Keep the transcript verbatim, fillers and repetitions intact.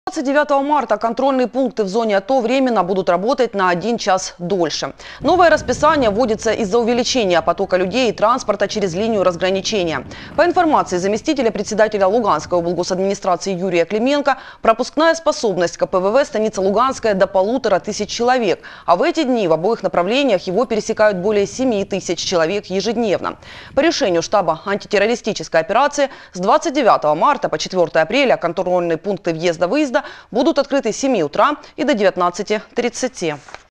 двадцать девятого марта контрольные пункты в зоне АТО временно будут работать на один час дольше. Новое расписание вводится из-за увеличения потока людей и транспорта через линию разграничения. По информации заместителя председателя Луганской облгосадминистрации Юрия Клименко, пропускная способность ка пэ вэ вэ станицы Луганская до полутора тысяч человек. А в эти дни в обоих направлениях его пересекают более семи тысяч человек ежедневно. По решению штаба антитеррористической операции с двадцать девятого марта по четвёртое апреля контрольные пункты въезда-выезда будут открыты с семи утра и до девятнадцати тридцати.